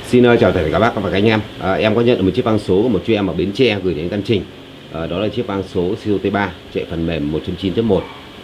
Xin chào tất cả các bác và các anh em. Em có nhận được một chiếc vang số của một chú em ở Bến Tre gửi đến căn Trình. Đó là chiếc vang số siêu T3 chạy phần mềm 1.9.1.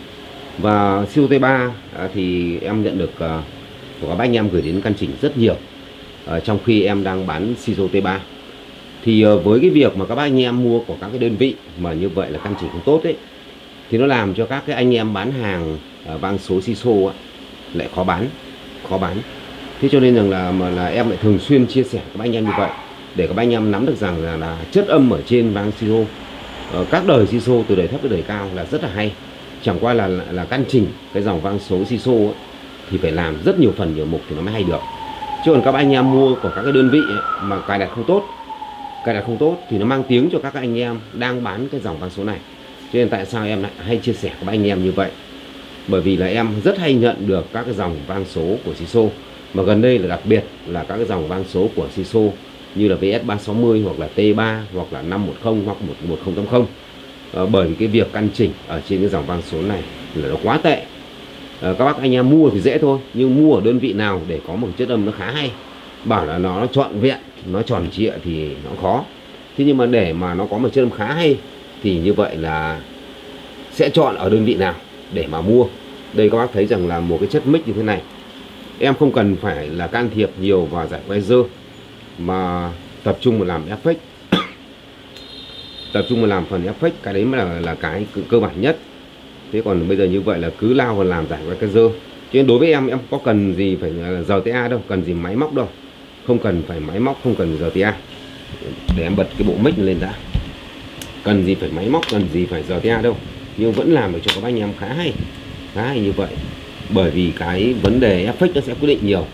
Và siêu T3 thì em nhận được của các bác anh em gửi đến căn Trình rất nhiều. Trong khi em đang bán siêu T3 thì với cái việc mà các bác anh em mua của các cái đơn vị mà như vậy là căn Trình không tốt ấy, thì nó làm cho các cái anh em bán hàng vang số SISO lại khó bán. Thế cho nên rằng là em lại thường xuyên chia sẻ các anh em như vậy để các anh em nắm được rằng là chất âm ở trên vang SISO, các đời SISO từ đời thấp tới đời cao là rất là hay. Chẳng qua là căn Trình cái dòng vang số SISO ấy, thì phải làm rất nhiều phần nhiều mục thì nó mới hay được. Chứ còn các anh em mua của các cái đơn vị ấy, mà cài đặt không tốt thì nó mang tiếng cho các anh em đang bán cái dòng vang số này. Cho nên tại sao em lại hay chia sẻ với các anh em như vậy? Bởi vì là em rất hay nhận được các cái dòng vang số của SISO, mà gần đây là đặc biệt là các cái dòng vang số của SISO như là VS360 hoặc là T3 hoặc là 510 hoặc 1080. Bởi vì cái việc căn chỉnh ở trên cái dòng vang số này là nó quá tệ. Các bác anh em mua thì dễ thôi, nhưng mua ở đơn vị nào để có một chất âm nó khá hay, bảo là nó trọn vẹn, nó tròn trịa thì nó khó. Thế nhưng mà để mà nó có một chất âm khá hay thì như vậy là sẽ chọn ở đơn vị nào để mà mua. Đây các bác thấy rằng là một cái chất mic như thế này, em không cần phải là can thiệp nhiều vào giải quay dơ, mà tập trung vào làm effect tập trung vào làm phần effect, cái đấy mới là cái cơ bản nhất. Thế còn bây giờ như vậy là cứ lao vào làm giải quay dơ. Cho nên đối với em có cần gì phải RTA đâu, cần gì máy móc đâu, không cần phải máy móc, không cần RTA. Để em bật cái bộ mic lên đã, cần gì phải máy móc, cần gì phải RTA đâu, nhưng vẫn làm được cho các anh em khá hay như vậy. Bởi vì cái vấn đề effect nó sẽ quyết định nhiều.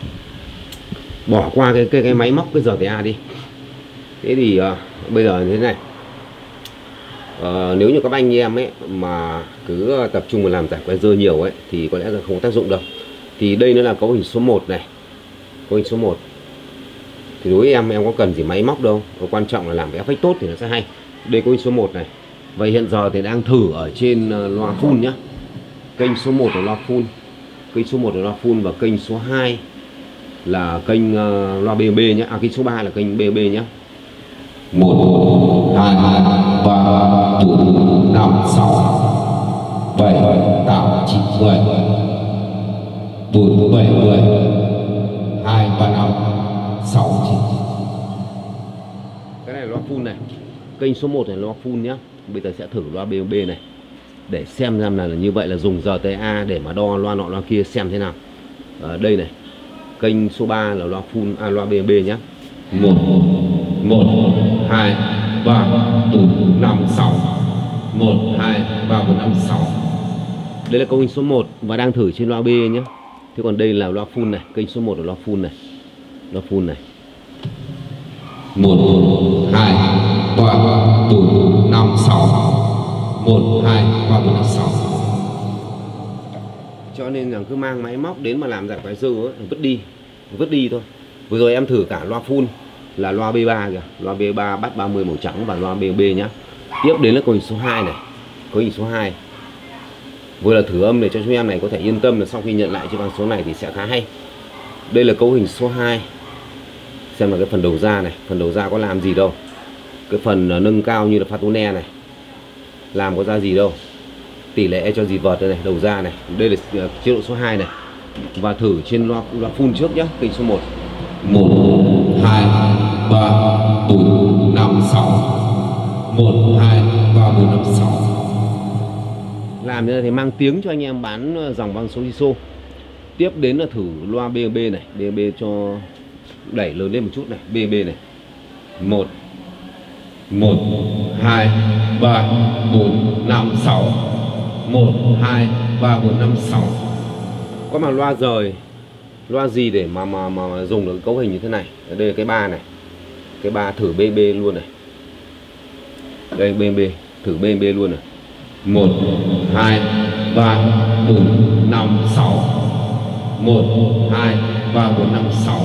Bỏ qua cái máy móc, cái RTA đi. Thế thì bây giờ như thế này, nếu như các anh em ấy mà cứ tập trung vào làm giải quay dơ nhiều ấy thì có lẽ là không có tác dụng đâu. Thì đây nó là cấu hình số 1 này, cấu hình số 1 thì đối với em có cần gì máy móc đâu, quan trọng là làm cái effect tốt thì nó sẽ hay. Đây cấu hình số 1 này. Và hiện giờ thì đang thử ở trên loa full nhá. Kênh số 1 là loa full, kênh số 1 là loa full, và kênh số 2 là kênh loa BB nhé. Kênh số 3 là kênh BB nhé. 1 2 3 4 5 6 7 8 9 10 4 7 10 2 3 5 6 9. Cái này là loa full này. Kênh số 1 này là loa full nhá. Bây giờ sẽ thử loa BB này để xem là như vậy là dùng RTA để mà đo loa nọ loa kia xem thế nào. Đây này, kênh số 3 là loa full, loa BB nhé. 1 2 3 4 5 6 1 2 3 4 5 6. Đây là cấu hình số 1 và đang thử trên loa B nhé. Thế còn đây là loa full này, kênh số 1 là loa full này. Loa full này. 1 2 3 4 5 6 1 2 3 4 5 6. Cho nên là cứ mang máy móc đến mà làm giải quay dơ ấy, vứt đi thôi. Vừa rồi em thử cả loa full là loa B3 kìa, loa B3 bắt 30 màu trắng và loa BB nhá. Tiếp đến là cấu hình số 2 này, cấu hình số 2. Vừa là thử âm để cho chúng em này có thể yên tâm là sau khi nhận lại chiếc vang số này thì sẽ khá hay. Đây là cấu hình số 2. Xem là cái phần đầu ra này, phần đầu ra có làm gì đâu. Cái phần nâng cao như là Fatone này, làm có ra gì đâu. Tỷ lệ cho gì vợt đây này, đầu ra này. Đây là chế độ số 2 này. Và thử trên loa full trước nhé, kênh số 1. 1 2 3 4 5 6 1 2 3 4 5 6. Làm như thế thì mang tiếng cho anh em bán dòng vang số ISO. Tiếp đến là thử loa BB này, BB cho đẩy lớn lên một chút này, BB này. 1 2 3 4 5 6 1 2 3 4 5 6. Có mà loa rời, loa gì để mà dùng được cấu hình như thế này. Đây là cái 3 này, cái 3 thử BB luôn này. Đây BB, thử BB luôn này. 1 2 3 4 5 6 1 2 3 4 5 6.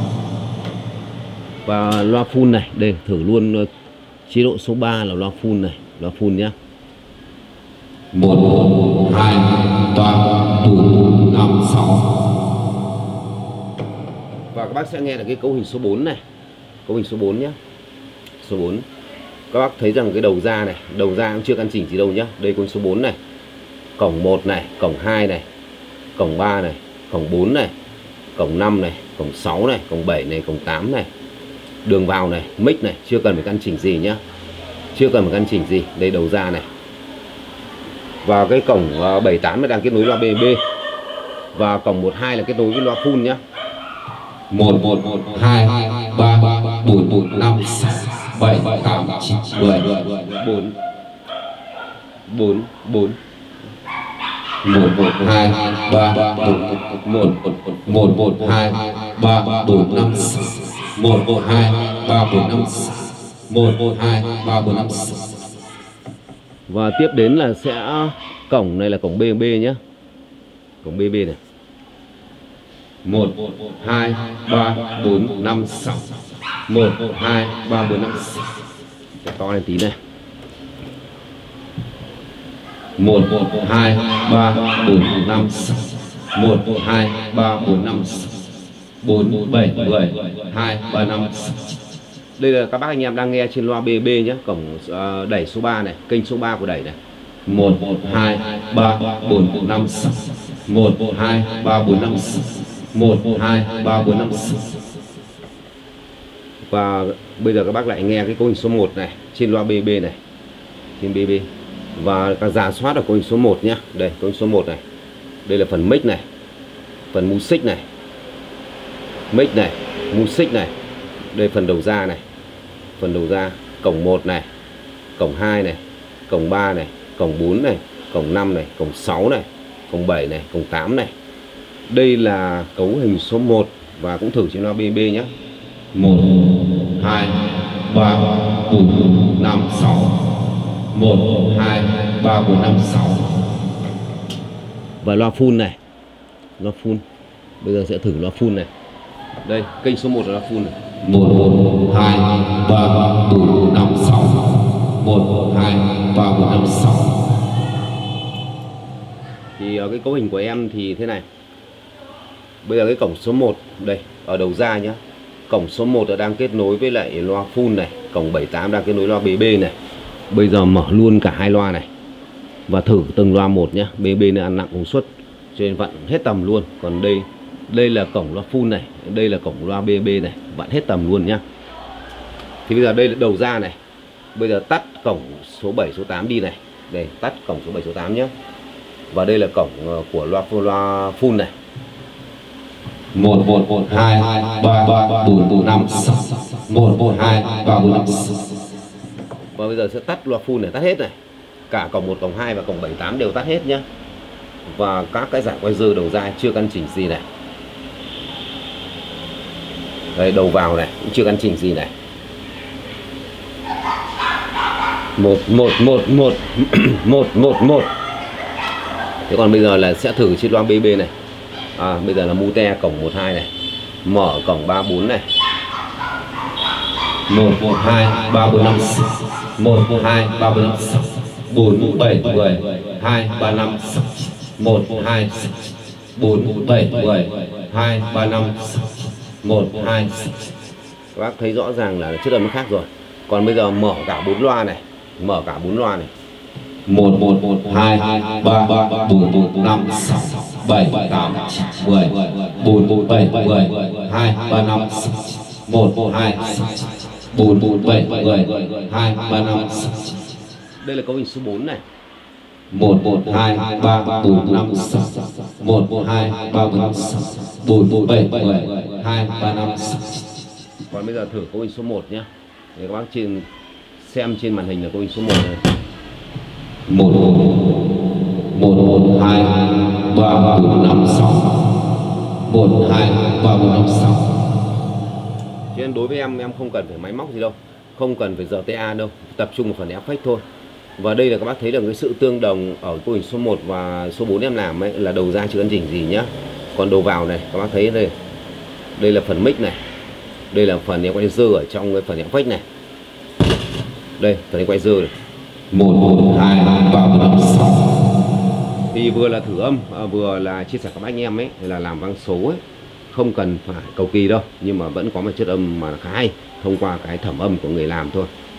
Và loa full này, đây thử luôn chế độ số 3 là loa full này, loa full nhá. 1 2 3 4 5 6. Và các bác sẽ nghe là cái cấu hình số 4 này, cấu hình số 4 nhé. Số 4 các bác thấy rằng cái đầu ra này, đầu ra cũng chưa căn chỉnh gì đâu nhá. Đây cấu hình số 4 này, cổng 1 này, cổng 2 này, cổng 3 này, cổng 4 này, cổng 5 này, cổng 6 này, cổng 7 này, cổng 8 này, đường vào này, mic này, chưa cần phải căn chỉnh gì nhá, chưa cần phải căn chỉnh gì. Đây đầu ra này, và cái cổng 78 đang kết nối loa BB, và cổng 12 là kết nối với loa full nhá. 1 1 1 2 3 4 4 5 6 7 8 9 10 4 4 4 1 1 2 3 4 1 1 1 2 3 4 5 1 1 2 3 4 5 1 1 2 3 4 5. Và tiếp đến là sẽ cổng này là cổng BB nhé, cổng BB này, 1 2 3 4 5 6 1 2 3 4 5. Cái to lên tí này, 1 2 3 4 5 6 1 2 3 4 5 4 7 10 2 3 5. đây là các bác anh em đang nghe trên loa BB nhé, cổng đẩy số 3 này, kênh số 3 của đẩy này, 1 2 3 4 5 6 1 2 3 4 5 1 2 3 4 5. Và bây giờ các bác lại nghe cái cấu hình số 1 này trên loa BB này, trên BB, và các giả soát ở cấu hình số 1 nhé. Đây cấu hình số 1 này, đây là phần mic này, phần music này, mic này, music này, đây phần đầu ra này, phần đầu ra, cổng 1 này, cổng 2 này, cổng 3 này, cổng 4 này, cổng 5 này, cổng 6 này, cổng 7 này, cổng 8 này. Đây là cấu hình số 1 và cũng thử trên loa BB nhé. 1 2 3 4 5 6 1 2 3 4 5 6. Và loa full này, loa full. Bây giờ sẽ thử loa full này. Đây, kênh số 1 là loa full này. 1 2 3 4 5 6 1 2 3 4 5 6. Thì cái cấu hình của em thì thế này. Bây giờ cái cổng số 1 đây, ở đầu ra nhá. Cổng số 1 đang kết nối với lại loa full này, cổng 78 đang kết nối loa BB này. Bây giờ mở luôn cả hai loa này và thử từng loa một nhá. BB nó ăn nặng công suất cho nên vặn hết tầm luôn. Còn đây là cổng loa full này, đây là cổng loa BB này, vặn hết tầm luôn nhá. Thì bây giờ đây là đầu ra này. Bây giờ tắt cổng số 7 số 8 đi này. Đây, tắt cổng số 7 số 8 nhá. Và đây là cổng của loa full này. 1 1 2 3 4 4 5 6 1 2 3 4 5. Và bây giờ sẽ tắt loa full này, tắt hết này. Cả cổng 1, cổng 2 và cổng 78 đều tắt hết nhá. Và các cái giải quay dơ đầu ra chưa căn chỉnh gì này. Đây, đầu vào này cũng chưa căn chỉnh gì này. 1 1 1 1 1 1 1. Thế còn bây giờ là sẽ thử trên loa BB này. Bây giờ là mute cổng 12 này. Mở cổng 34 này. 1 2 3 4 5 1 2 3 4 5 4 7 10 2 3 5 1 2 4 7 10 2 3 5 1 2. Các bác thấy rõ ràng là chất âm nó khác rồi. Còn bây giờ mở cả 4 loa này, mở cả 4 loa này. 1 1 2 3 4 4 5 6 7 8 9 10 4 7 10 2 3 5 1 2 4 7 10 2 3 5. Đây là cấu hình số 4 này. 1 2 3 4 5 6 1 2 3 4 5 6 4 7 10 2 3 5. Còn bây giờ thử cấu hình số 1 nhé. Để các bác xem trên màn hình là cấu hình số 1 này. 1 1 2 3 4 5 6 1 2 3 4 5 6. Cho nên đối với em không cần phải máy móc gì đâu, không cần phải RTA đâu, tập trung vào phần effect thôi. Và đây là các bác thấy được cái sự tương đồng ở cấu hình số 1 và số 4 em làm ấy, là đầu ra chưa căn chỉnh gì nhá. Còn đầu vào này các bác thấy đây. Đây là phần mic này. Đây là phần equalizer ở trong cái phần effect này. Đây, phần equalizer này. 1 2 3 4 5 6. Thì vừa là thử âm, vừa là chia sẻ các anh em ấy, là làm vang số ấy. không cần phải cầu kỳ đâu, nhưng mà vẫn có một chất âm mà khá hay thông qua cái thẩm âm của người làm thôi.